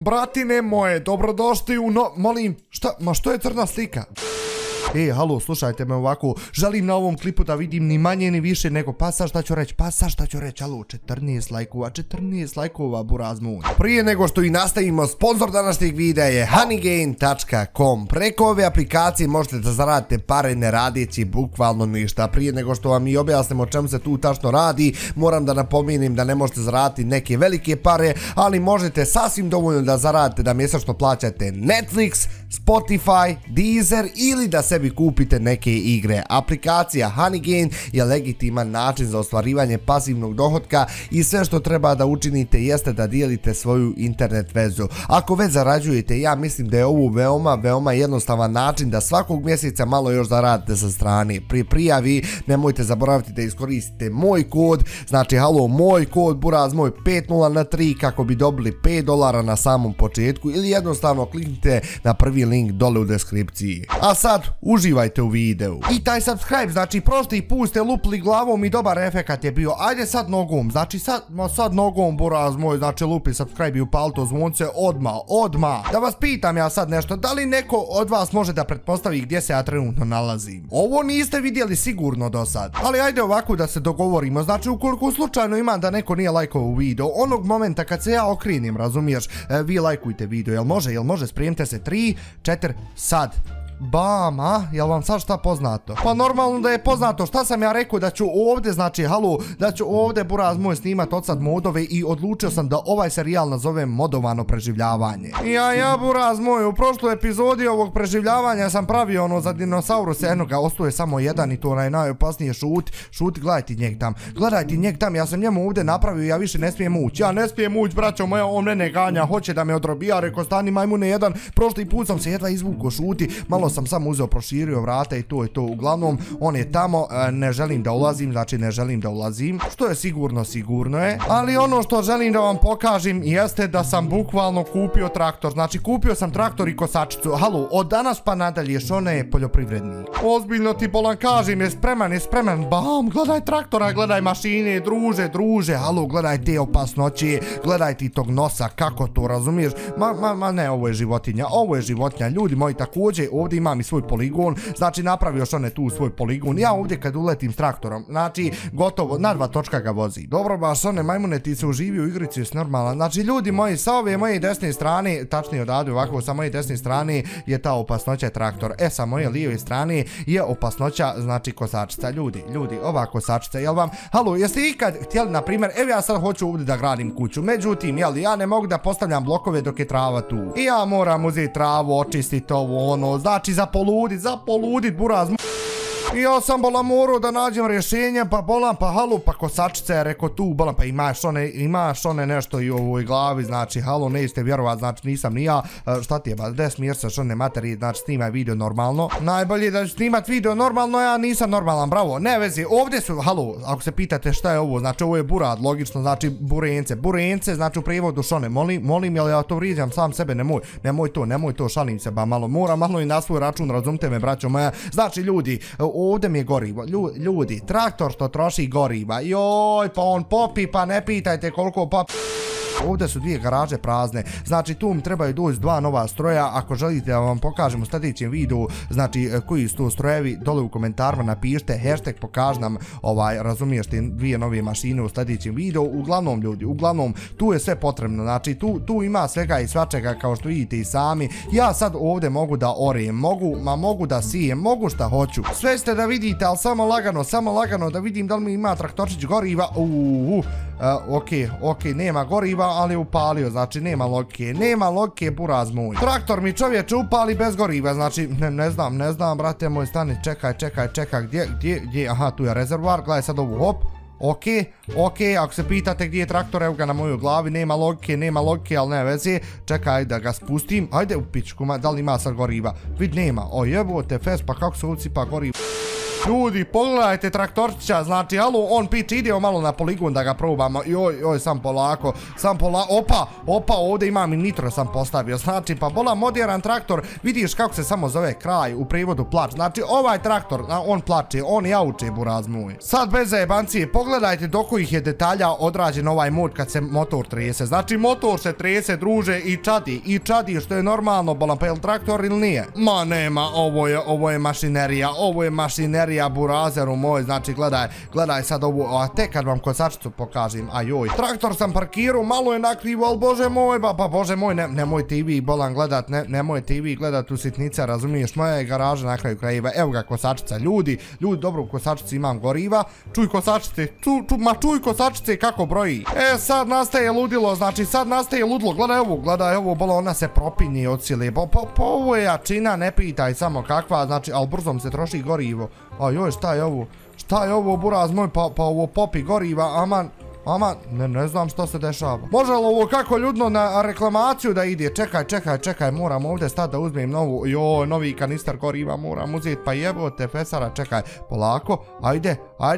Bratine moje, dobrodošli u molim, što je crna slika? Halo, slušajte me ovako, želim na ovom klipu da vidim ni manje ni više nego pa sad šta ću reći, halo, 14 lajkova, buraz moj. Prije nego što i nastavimo, sponsor današnjeg videa je honeygain.com. Preko ove aplikacije možete da zaradite pare ne radeći bukvalno ništa. Prije nego što vam i objasnim o čemu se tu tačno radi, moram da napomenem da ne možete zaraditi neke velike pare, ali možete sasvim dovoljno da zaradite da mjesečno plaćate Netflix, Spotify, Deezer ili da sebi kupite neke igre. Aplikacija Honeygain je legitiman način za ostvarivanje pasivnog dohotka i sve što treba da učinite jeste da dijelite svoju internet vezu. Ako već zarađujete, ja mislim da je ovo veoma jednostavan način da svakog mjeseca malo još zaradite sa strane. Pri prijavi nemojte zaboraviti da iskoristite moj kod, znači halo, moj kod buraz moj 5003 kako bi dobili $5 na samom početku ili jednostavno kliknite na prvi link dole u deskripciji. A sad uživajte u videu. I taj subscribe, znači prošli put ste lupili glavom i dobar efekat je bio. Ajde sad nogom, znači sad nogom buraz moj, znači lupi subscribe i upali to zvonce odmah. Da vas pitam ja sad nešto, da li neko od vas može da pretpostavi gdje se ja trenutno nalazim? Ovo niste vidjeli sigurno do sad, ali ajde ovako da se dogovorimo, znači ukoliko slučajno imam da neko nije lajkovao video, onog momenta kad se ja okrenem, razumiješ, vi lajkujte video, jel može, spremite se, 3, 4, sad. Bam, jel vam sad šta poznato? Pa normalno da je poznato, šta sam ja rekao da ću ovdje, znači halo, da ću ovdje buraz moj snimat od sad modove i odlučio sam da ovaj serijal nazovem modovano preživljavanje. Ja buraz moj, u prošloj epizodi ovog preživljavanja sam pravio ono za dinosaurus, eno ga ostaje samo jedan i to najopasnije šuti, gledajte njeg tam, ja sam njemu ovdje napravio, ja više ne smijem ući, braćo moja, on mene ganja, hoće da me odrobija, reko stani majmune jedan, prošli put sam se jedva izvukao, šuti, malo sam samo uzeo, proširio vrata i to je to. Uglavnom, on je tamo, ne želim da ulazim, što je sigurno je, ali ono što želim da vam pokažem jeste da sam bukvalno kupio traktor, znači kupio sam traktor i kosačicu, halo, od danas pa nadalje Šone je poljoprivrednik. Ozbiljno ti bolan kažem, je spreman, bam, gledaj traktora, gledaj mašine, druže, halo, gledaj te opasnoće, gledaj ti tog nosa, kako to, razumiješ, ne, ovo je životinja, ljudi moji, također, ovdje imam i svoj poligon, znači napravio Šone tu svoj poligon, ja ovdje kad uletim s traktorom, znači gotovo, na 2 točka ga vozi. Dobro ba Šone, majmune, ti se uživio u igrici, je normalan, znači ljudi moji, sa ove moje desne strane, tačnije odavde ovako, sa moje desne strane je ta opasnoća traktor, sa moje lijeve strane je opasnoća, znači kosačica, ljudi, ova kosačica, jel vam, halo, jeste ikad htjeli, na primjer, evo ja sad hoću ovdje da gradim kuću, međutim, jel, ja ne mogu da postavljam blokove dok je trava tu, i ja moram uzeti travu, očistiti ovo, ono, znači za poludit, buraz. I ja sam bolan morao da nađem rješenje, pa halo, pa kosačica je rekao tu, bolan, pa imaš one nešto i u ovoj glavi, znači halo, nećete vjerovat, znači nisam ni ja, šta ti je, ba, des mir se Šone materije, znači snimaj video normalno, najbolje da ću snimat video normalno, ja nisam normalan, bravo, ne vezi, ovdje su, halo, ako se pitate šta je ovo, znači ovo je burad, logično, znači burence, znači u prijevodu Šone, molim, jel ja to vrijeđam sam sebe, nemoj to, šalim se, ba, moram malo i na svoj račun, razumite me, braćo moja, znači ljudi, ovdje mi je gorivo, ljudi, traktor što troši goriva, joj, pa on popi, pa ne pitajte koliko popi. Ovdje su 2 garaže prazne, znači tu mi trebaju doći 2 nova stroja, ako želite da vam pokažem u sljedećem videu, znači koji su to strojevi, dole u komentarima napišite, hashtag pokaž nam, razumiješ te 2 nove mašine u sljedećem videu, uglavnom ljudi, tu je sve potrebno, znači tu ima svega i svačega kao što vidite i sami, ja sad ovdje mogu da orijem, mogu da sijem, mogu šta hoću, sve ste da vidite, ali samo lagano da vidim da li mi ima traktorčić goriva, ok, nema goriva, ali je upalio, znači nema logike, buraz moj. Traktor mi čovječe upali bez goriva, znači ne znam, brate moj, stani, čekaj, gdje, aha, tu je rezervoar, gledaj sad ovu, hop, ok, ako se pitate gdje je traktor, evo ga na mojoj glavi, nema logike, ali ne veze, čekaj da ga spustim, ajde u pičku, da li ima sad goriva, vid nema, o jebote, fes, pa kako se ucipa goriva. Ljudi, pogledajte traktorčića, znači, alo, on piče, idemo malo na poligon da ga probamo. Joj, sam polako, opa, ovdje imam i nitro sam postavio, znači, pa bola modern traktor, vidiš kako se samo zove kraj, u prijevodu plać, znači, ovaj traktor, on plače, on jauče, buraz moj. Sad bez zajebancije, pogledajte do kojih je detalja odrađen ovaj mod kad se motor trese, znači, motor se trese, druže, i čadi, što je normalno, bolam, pa je li traktor ili nije? Ma nema, ovo je mašinerija, burazeru moj, znači, gledaj sad ovu, a tek kad vam kosačicu pokažem, ajoj, traktor sam parkirao, malo je nakrivo, ali bože moj, pa bože moj, nemojte i vi bolan gledat, nemojte i vi gledat u sitnica, razumiješ, moja je garaža na kraju krajeva, evo ga kosačica, ljudi, dobro u kosačici imam goriva, čuj kosačice kako broji, sad nastaje ludilo, znači sad nastaje ludilo, gledaj ovo, bola, ona se propinje od sile, ovo je jačina, ne pitaj samo kakva, znači, ali brzom se troši gorivo, ajoj, šta je ovo, buraz moj, pa ovo popi goriva, aman, ne znam što se dešava. Može li ovo kako ljudno na reklamaciju da ide? Čekaj, moram ovdje stati da uzmem novi kanister goriva, moram uzeti, pa jebote fesara, čekaj, polako, ajde,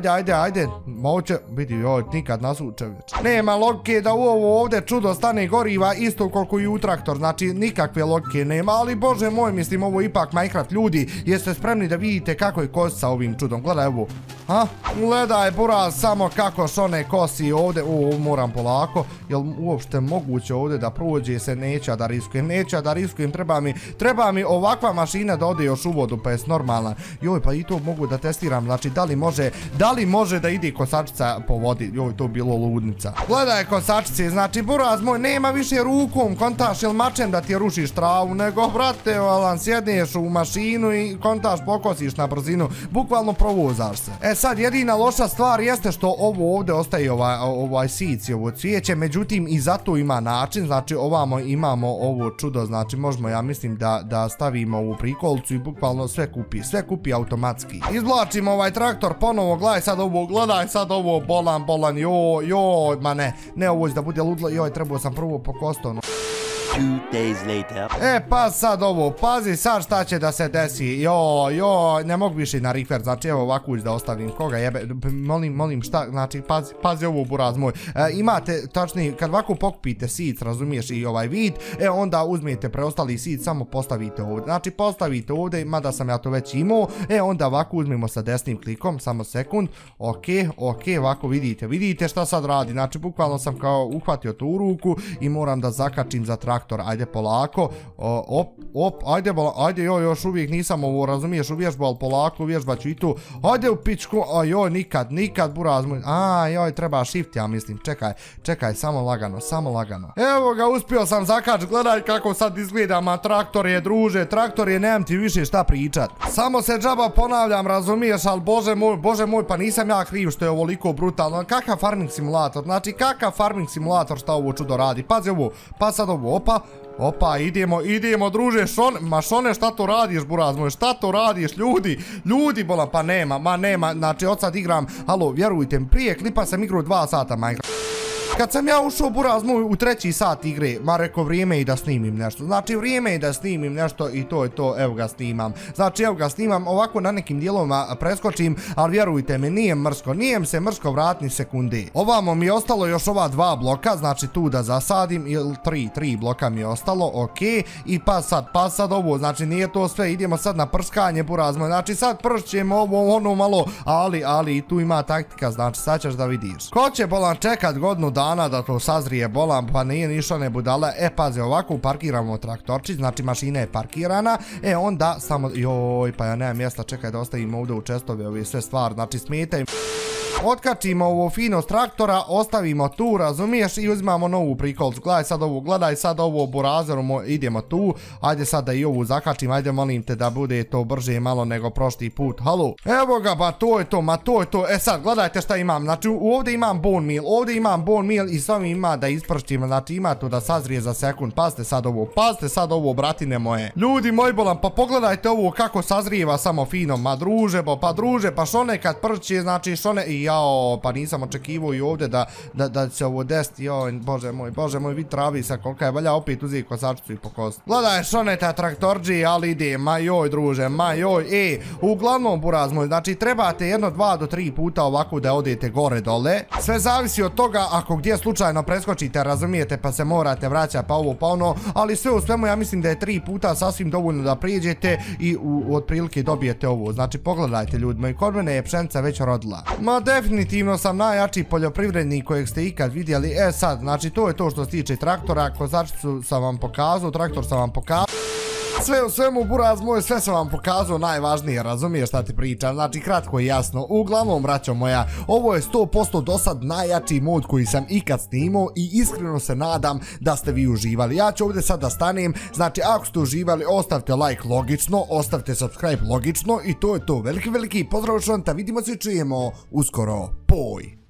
moće, vidi, nikad nasuče već. Nema logike da u ovo ovdje čudo stane goriva isto koliko i u traktor, znači nikakve logike nema, ali bože moj, mislim, ovo ipak Minecraft, ljudi, jeste spremni da vidite kako je kosi sa ovim čudom, gledaj ovo, gledaj buraz samo kako šone kosi ovdje, moram polako, jel uopšte moguće ovdje da prođe se, neća da riskujem, treba mi ovakva mašina da ode još u vodu, pa je normalna, joj, pa i to mogu da testiram, znači, da li može da ide kosačica po vodi, joj, to bilo ludnica, gledaj kosačice, znači, buraz moj, nema više rukom, kontaš, jel mačem da ti rušiš travu, nego, brate, sjedneš u mašinu i kontaš, pokosiš na brzinu, bukvalno provozaš se. Sad, jedina loša stvar jeste što ovo ovdje ostaje ovaj sic i ovo cvijeće, međutim i zato ima način, znači ovamo imamo ovo čudo, znači možemo, ja mislim, da stavimo ovu prikolcu i bukvalno sve kupi automatski. Izvlačimo ovaj traktor ponovo, gledaj sad ovo, bolan, joj, ma ne, ovo će da bude ludlo, joj, trebao sam prvo pokostovno. 2 days later. Pa sad ovo, pazi sad šta će da se desi, joj, ne mogu više na refer, znači evo ovako da ostavim, koga jebe, molim šta, znači pazi ovo buraz moj, imate, tačnije, kad ovako pokupite sic, razumiješ, i ovaj vid, onda uzmete preostali sic, samo postavite ovdje, znači postavite ovdje, mada sam ja to već imao, onda ovako uzmemo sa desnim klikom, samo sekund, ok, ovako vidite šta sad radi, znači bukvalno sam kao uhvatio tu u ruku i moram da zakačim za traktor. Ajde polako, ajde, još uvijek nisam ovo, razumiješ, uvježbao, ali polako uvježbat ću i tu, ajde u pičku, joj, nikad, buraz moj, joj, treba shift, ja mislim, čekaj, samo lagano, evo ga, uspio sam zakač, gledaj kako sad izgleda, ma traktor je, druže, nemam ti više šta pričat, samo se džaba ponavljam, razumiješ, ali bože moj, pa nisam ja kriv što je ovoliko brutalno, kakav farming simulator, znači kakav farming simulator šta ovo čudo radi, pazi ovo, pa sad ovo, opa, idemo, druže, šone, šta to radiš, buraz moj, šta to radiš, ljudi, bola, pa nema, znači, od sad igram, halo, vjerujte mi, prije klipa sam igrao 2 sata Minecraft. Kad sam ja ušao, buraz moj, u 3. sat igre, ma reko, vrijeme i da snimim nešto, znači vrijeme i da snimim nešto i to je to, evo ga snimam, ovako na nekim dijelovima preskočim, ali vjerujte mi, nije mi se mrsko vratni sekunde. Ovamo mi je ostalo još ova 2 bloka, znači tu da zasadim, ili 3 bloka mi je ostalo, ok, i pa sad ovo, znači nije to sve, idemo sad na prskanje, buraz moj, znači sad pršćemo ovo, malo, ali tu ima taktika, znači sad ćeš da vidiš. Ko će, bolan, čekat godinu dana da to sazrije, bolan, pa nije ništa ne budale, pazi, ovako parkiramo traktorčić, znači mašina je parkirana, onda samo, joj, pa ja nemam mjesta, čekaj da ostavimo ovdje u čestove ove sve stvari, znači smetaju. Otkačimo ovo fino s traktora, ostavimo tu, razumiješ, i uzimamo novu prikolcu, gledaj sad ovo, burazeru, idemo tu, ajde sad da i ovu zakačim, ajde molim te da bude to brže malo nego prošli put, halo, evo ga, pa to je to, sad gledajte šta imam, znači ovdje imam bone meal i sve mi ima da isprštim, znači ima to da sazrije za sekund, pazite sad ovo, bratine moje, ljudi moji bolan, pa pogledajte ovo kako sazrijeva samo fino, ma druže, pa šone kad prće, znači šone, i jao, pa nisam očekivao i ovdje da će ovo desiti, jao, bože moj, vid travi sa kolika je, valja opet uzeti kosačicu i pokost. Gledaj šoneta traktorđi, ali ide, ma joj druže, ma joj, uglavnom buraz moj, znači trebate 1, 2 do 3 puta ovako da odete gore dole, sve zavisi od toga ako gdje slučajno preskočite, razumijete, pa se morate vraćati pa ovo pa ono, ali sve u svemu ja mislim da je 3 puta sasvim dovoljno da prijeđete i otprilike dobijete ovo. Znači pogledajte ljudi moji, kod mene je pšenica već rodila. Ma definitivno sam najjači poljoprivrednik kojeg ste ikad vidjeli. Sad, znači to je to što se tiče traktora, kosačicu sam vam pokazao, traktor sam vam pokazao. Sve u svemu buraz moj, sve sam vam pokazao najvažnije, razumiješ šta ti pričam, znači kratko i jasno. Uglavnom braćo moja, ovo je 100% do sad najjači mod koji sam ikad snimao i iskreno se nadam da ste vi uživali. Ja ću ovdje sad da stanem, znači ako ste uživali ostavite like logično, ostavite subscribe logično i to je to. Veliki pozdrav šonta, vidimo se i čujemo uskoro, poj!